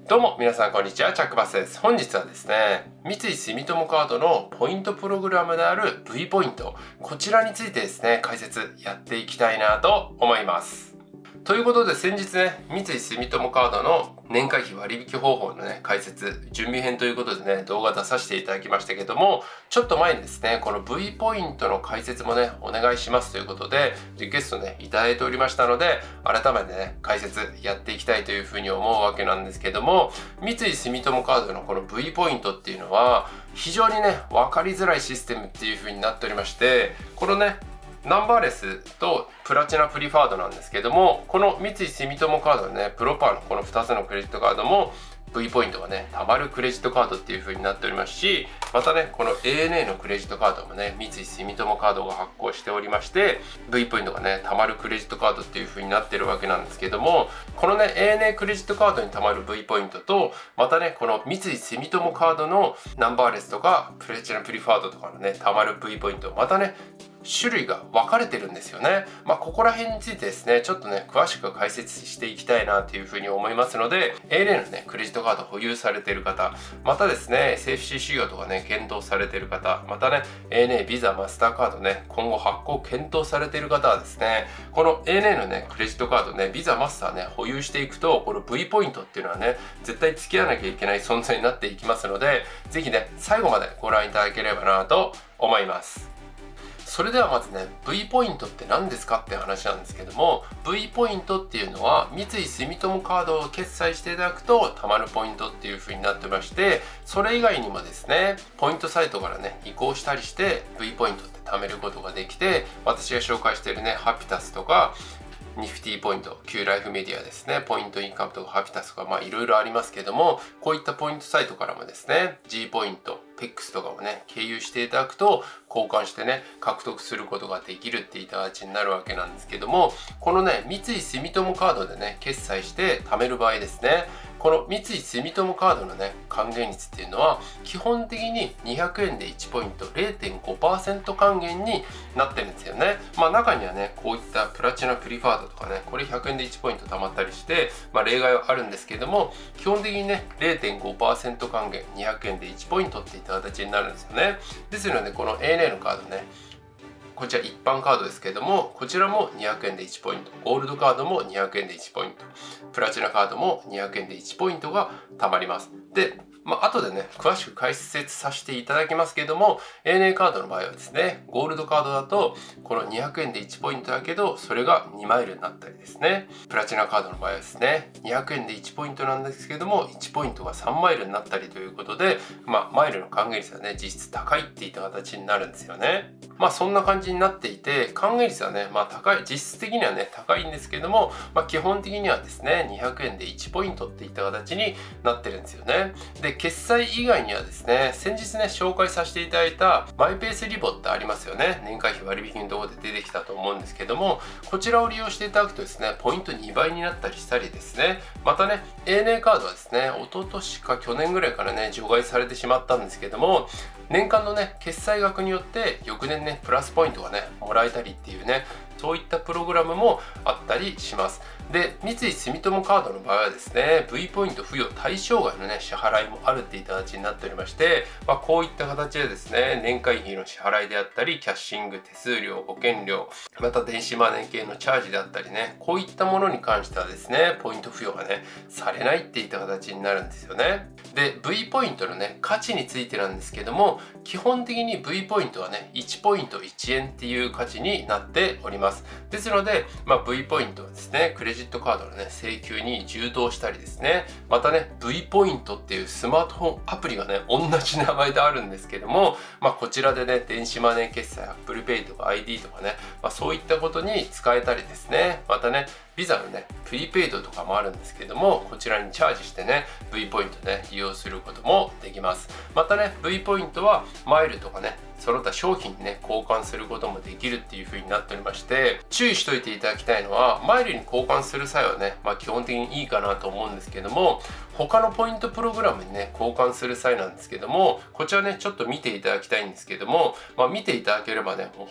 どうも皆さんこんにちは、チャックバスです。本日はですね、三井住友カードのポイントプログラムである V ポイント、こちらについてですね、解説やっていきたいなと思います。ということで先日ね、三井住友カードの年会費割引方法のね、解説、準備編ということでね、動画出させていただきましたけども、ちょっと前にですね、この V ポイントの解説もね、お願いしますということで、リクエストね、いただいておりましたので、改めてね、解説やっていきたいというふうに思うわけなんですけども、三井住友カードのこの V ポイントっていうのは、非常にね、分かりづらいシステムっていうふうになっておりまして、このね、ナンバーレスとプラチナプリファードなんですけども、この三井住友カードのね、プロパーのこの2つのクレジットカードも V ポイントがね、貯まるクレジットカードっていう風になっておりますし、またね、この ANA のクレジットカードもね、三井住友カードが発行しておりまして、V ポイントがね、貯まるクレジットカードっていう風になってるわけなんですけども、このね、ANA クレジットカードに貯まる V ポイントと、またね、この三井住友カードのナンバーレスとか、プラチナプリファードとかのね、貯まる V ポイント、またね、種類が分かれてるんですよね。ここら辺についてですね、ちょっとね、詳しく解説していきたいなというふうに思いますので、ANA のね、クレジットカード保有されている方、またですね、SFC 修行とかね、検討されている方、またね、ANA、ビザ、マスターカードね、今後発行検討されている方はですね、この ANA のね、クレジットカードね、ビザ、マスターね、保有していくと、この V ポイントっていうのはね、絶対付き合わなきゃいけない存在になっていきますので、ぜひね、最後までご覧いただければなと思います。それではまずね、V ポイントって何ですかって話なんですけども、V ポイントっていうのは三井住友カードを決済していただくと貯まるポイントっていう風になってまして、それ以外にもですね、ポイントサイトからね、移行したりして V ポイントって貯めることができて、私が紹介しているね、ハピタスとかニフティポイント、旧ライフメディアですね、ポイントインカムとかハピタスとかいろいろありますけども、こういったポイントサイトからもですね、G ポイント、PEX とかをね、経由していただくと交換してね、獲得することができるっていった形になるわけなんですけども、このね、三井住友カードでね、決済して貯める場合ですね、この三井住友カードのね、還元率っていうのは、基本的に200円で1ポイント 0.5% 還元になってるんですよね。中にはね、こういったプラチナプリファードとかね、これ100円で1ポイント貯まったりして、例外はあるんですけども、基本的にね、0.5% 還元、200円で1ポイントっていった形になるんですよね。ですので、この ANA のカードね、こちら一般カードですけれども、こちらも200円で1ポイント、ゴールドカードも200円で1ポイント、プラチナカードも200円で1ポイントが貯まります。で、後でね、詳しく解説させていただきますけれども、ANA カードの場合はですね、ゴールドカードだと、この200円で1ポイントだけど、それが2マイルになったりですね、プラチナカードの場合はですね、200円で1ポイントなんですけれども、1ポイントが3マイルになったりということで、マイルの還元率はね、実質高いっていった形になるんですよね。そんな感じになっていて、還元率はね、高い、実質的にはね、高いんですけども、基本的にはですね、200円で1ポイントっていった形になってるんですよね。で、決済以外にはですね、先日ね、紹介させていただいたマイペースリボってありますよね。年会費割引のところで出てきたと思うんですけども、こちらを利用していただくとですね、ポイント2倍になったりしたりですね、またね、ANA カードはですね、一昨年か去年ぐらいからね、除外されてしまったんですけども、年間のね、決済額によって翌年ね、プラスポイントがね、もらえたりっていうね、そういったプログラムもあったりします。で、三井住友カードの場合はですね、V ポイント付与対象外のね、支払いもあるっていった形になっておりまして、こういった形でですね、年会費の支払いであったり、キャッシング、手数料、保険料、また電子マネー系のチャージであったりね、こういったものに関してはですね、ポイント付与がね、されないっていった形になるんですよね。で、V ポイントのね、価値についてなんですけども、基本的に V ポイントはね、1ポイント1円っていう価値になっております。ですので、V ポイントはですね、クレジットカードのね、請求に充当したりですね、またね、V ポイントっていうスマートフォンアプリがね、同じ名前であるんですけども、こちらでね、電子マネー決済、Apple Pay とか ID とかね、そういったことに使えたりですね、またね、ビザのね、プリペイドとかもあるんですけども、こちらにチャージしてね、V ポイントね、利用することもできます。またね、V ポイントはマイルとかね、その他商品にね、交換することもできるっていう風になっておりまして、注意しといていただきたいのは、マイルに交換する際はね、基本的にいいかなと思うんですけども、他のポイントプログラムにね、交換する際なんですけども、こちらね、ちょっと見ていただきたいんですけども、見ていただければね、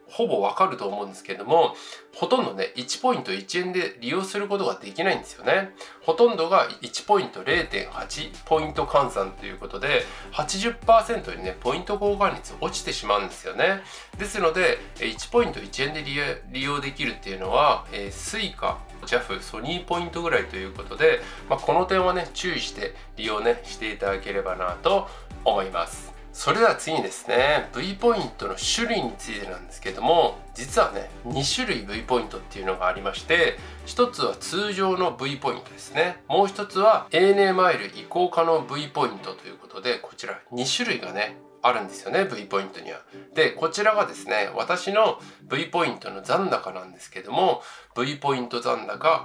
ほぼわかると思うんですけども、ほとんどね、1ポイント1円で利用することができないんですよね。ほとんどが1ポイント 0.8 ポイント換算ということで、80% にね、ポイント交換率落ちてしまうんですよね。ですので、1ポイント1円で利用できるっていうのは、Suica、JAF、ソニーポイントぐらいということで、この点はね、注意して利用ね、していただければなと思います。それでは次にですね、V ポイントの種類についてなんですけども、実はね、2種類 V ポイントっていうのがありまして、一つは通常の V ポイントですね。もう一つは ANA マイル移行可能 V ポイントということで、こちら2種類がね、あるんですよね、V ポイントには。で、こちらがですね、私の V ポイントの残高なんですけども、V ポイント残高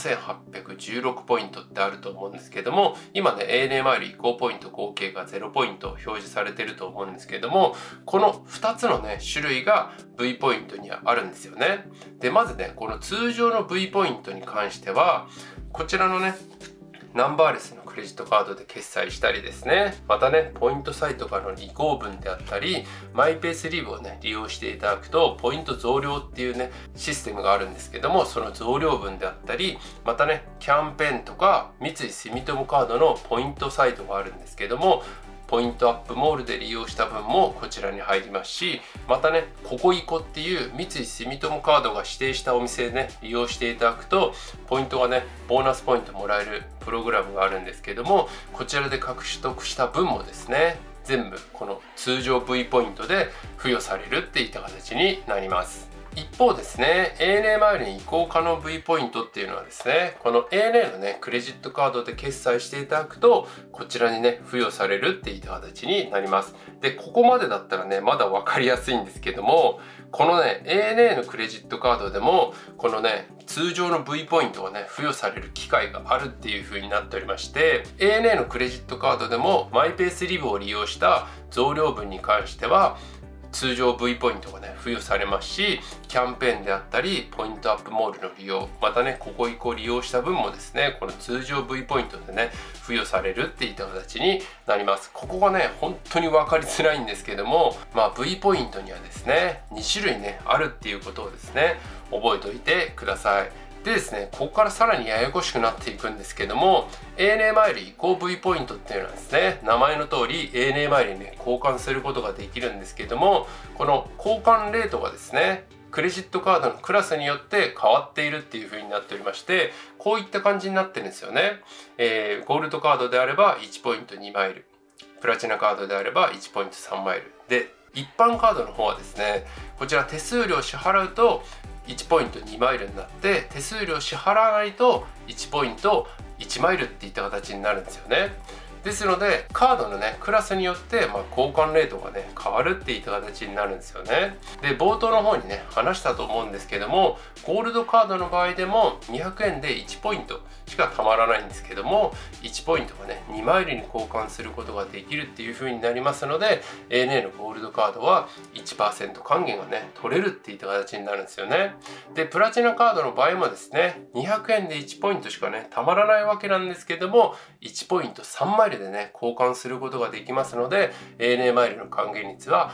7816ポイントってあると思うんですけども、今ね、ANA マイル移行ポイント合計が0ポイント表示されてると思うんですけども、この2つのね、種類が V ポイントにはあるんですよね。で、まずね、この通常の V ポイントに関しては、こちらのね、ナンバーレスのクレジットカードで決済したりですね、またね、ポイントサイトからの移行分であったり、マイペースリブをね、利用していただくと、ポイント増量っていうね、システムがあるんですけども、その増量分であったり、またね、キャンペーンとか、三井住友カードのポイントサイトがあるんですけども、ポイントアップモールで利用した分もこちらに入りますし、またね、ココイコっていう三井住友カードが指定したお店でね、利用していただくと、ポイントがね、ボーナスポイントもらえるプログラムがあるんですけども、こちらで獲得した分もですね、全部この通常 V ポイントで付与されるっていった形になります。一方ですね、ANA マイルに移行可能 V ポイントっていうのはですね、この ANA のね、クレジットカードで決済していただくと、こちらにね、付与されるっていった形になります。で、ここまでだったらね、まだ分かりやすいんですけども、このね、ANA のクレジットカードでも、このね、通常の V ポイントがね、付与される機会があるっていう風になっておりまして、ANA のクレジットカードでも、マイペースリブを利用した増量分に関しては、通常 V ポイントがね、付与されますし、キャンペーンであったり、ポイントアップモールの利用、またね、ココイコを利用した分もですね、この通常 V ポイントでね、付与されるっていった形になります。ここがね、本当に分かりづらいんですけども、V ポイントにはですね、2種類ね、あるっていうことをですね、覚えておいてください。でですね、ここからさらにややこしくなっていくんですけども、ANA マイル移行 V ポイントっていうのはですね、名前の通り ANA マイルにね、交換することができるんですけども、この交換レートがですね、クレジットカードのクラスによって変わっているっていう風になっておりまして、こういった感じになってるんですよね。ゴールドカードであれば1ポイント2マイル、プラチナカードであれば1ポイント3マイルで、一般カードの方はですね、こちら手数料支払うと1ポイント2マイルになって、手数料支払わないと1ポイント1マイルっていった形になるんですよね。ですのでカードのねクラスによって交換レートがね変わるっていった形になるんですよね。で冒頭の方にね話したと思うんですけども、ゴールドカードの場合でも200円で1ポイントしかたまらないんですけども、1ポイントがね2マイルに交換することができるっていう風になりますので、 ANA のゴールドカードは 1% 還元がね取れるっていった形になるんですよね。でプラチナカードの場合もですね、200円で1ポイントしかねたまらないわけなんですけども、1ポイント3マイルでね交換することができますので、 ANA マイルの還元率は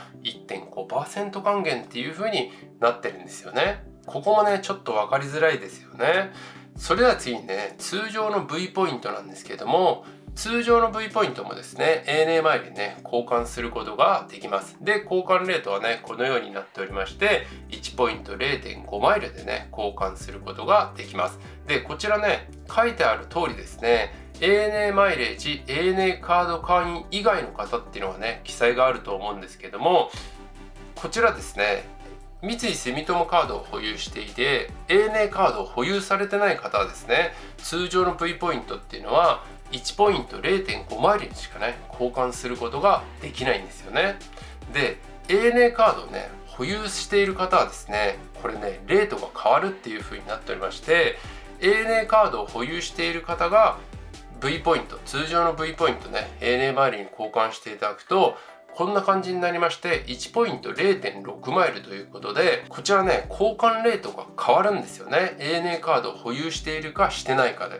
1.5% 還元っていう風になってるんですよね。ここもねちょっと分かりづらいですよね。それでは次にね、通常の V ポイントなんですけども、通常の V ポイントもですね ANA マイルにね交換することができます。で交換レートはねこのようになっておりまして、1ポイント 0.5 マイルでね交換することができます。でこちらね書いてある通りですね、ANA マイレージ ANA カード会員以外の方っていうのはね記載があると思うんですけども、こちらですね三井住友カードを保有していて ANA カードを保有されてない方はですね、通常の V ポイントっていうのは1ポイント 0.5 マイルにしかね交換することができないんですよね。で ANA カードをね保有している方はですね、これねレートが変わるっていう風になっておりまして、 ANA カードを保有している方が V ポイント、通常の V ポイントね ANA マイルに交換していただくとこんな感じになりまして、1ポイント 0.6 マイルということで、こちらね交換レートが変わるんですよね。 ANA カードを保有しているかしてないかで。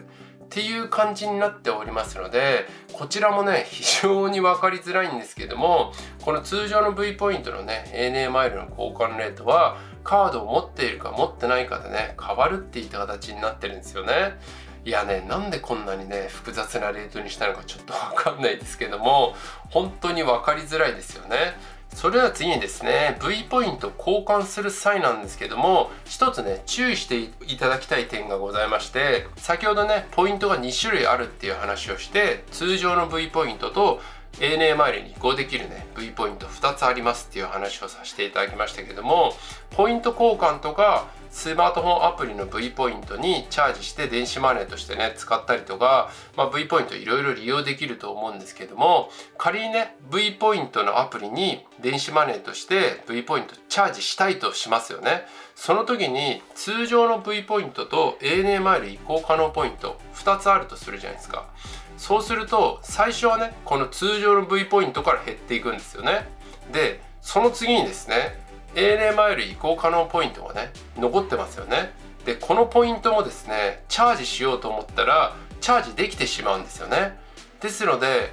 っていう感じになっておりますので、こちらもね非常に分かりづらいんですけども、この通常の V ポイントのね ANA マイルの交換レートはカードを持っているか持ってないかでね変わるっていった形になってるんですよね。いやね、なんでこんなにね複雑なレートにしたのかちょっと分かんないですけども、本当に分かりづらいですよね。それでは次にですね、 V ポイント交換する際なんですけども、一つね注意していただきたい点がございまして、先ほどねポイントが2種類あるっていう話をして、通常の V ポイントと ANA マイルに移行できるね V ポイント2つありますっていう話をさせていただきましたけども、ポイント交換とかスマートフォンアプリの V ポイントにチャージして電子マネーとしてね使ったりとか、V ポイントいろいろ利用できると思うんですけども、仮にね V ポイントのアプリに電子マネーとして V ポイントチャージしたいとしますよね。その時に通常の V ポイントと ANA マイル移行可能ポイント2つあるとするじゃないですか。そうすると最初はねこの通常の V ポイントから減っていくんですよね。でその次にですね ANA マイル移行可能ポイントがね残ってますよね。でこのポイントもですねチャージしようと思ったらチャージできてしまうんですよね。ですので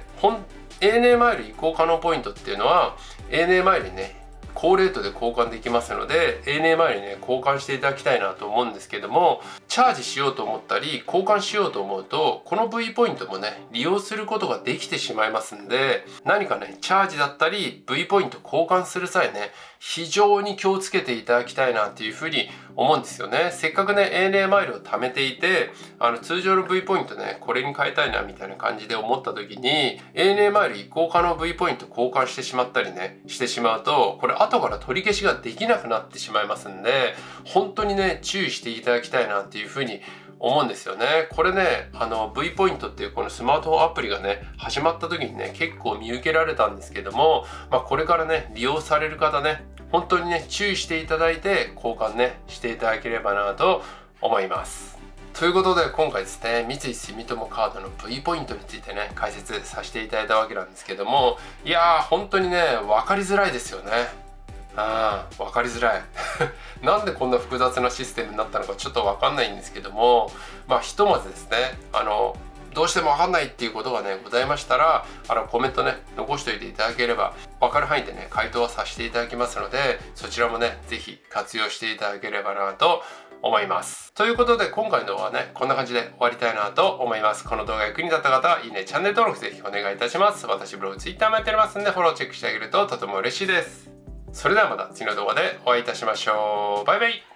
ANA マイル移行可能ポイントっていうのは ANA マイルにね高レートで交換できますので ANA マイルにね交換していただきたいなと思うんですけども、チャージしようと思ったり交換しようと思うとこの V ポイントもね利用することができてしまいますんで、何かねチャージだったり V ポイント交換する際ね非常に気をつけていただきたいなっていうふうに思うんですよね。せっかくね ANA マイルを貯めていて通常の V ポイントねこれに変えたいなみたいな感じで思った時に ANA マイル移行可能 V ポイント交換してしまったりねしてしまうと、これ後から取り消しができなくなってしまいますんで、本当にね注意していただきたいなっていうふうに思うんですよね。これねV ポイントっていうこのスマートフォンアプリがね始まった時にね結構見受けられたんですけども、これからね利用される方ね本当にね注意していただいて交換ねしていただければなと思います。ということで今回ですね、三井住友カードの V ポイントについてね解説させていただいたわけなんですけども、いやー本当にね分かりづらいですよね。分かりづらいなんでこんな複雑なシステムになったのかちょっと分かんないんですけども、ひとまずですねどうしても分かんないっていうことがねございましたらコメントね残しておいていただければ分かる範囲でね回答はさせていただきますので、そちらもね是非活用していただければなと思います。ということで今回の動画はねこんな感じで終わりたいなと思います。この動画が役に立った方はいいねチャンネル登録ぜひお願いいたします。私ブログ Twitter もやっておりますんでフォローチェックしてあげるととても嬉しいです。それではまた次の動画でお会いいたしましょう。バイバイ。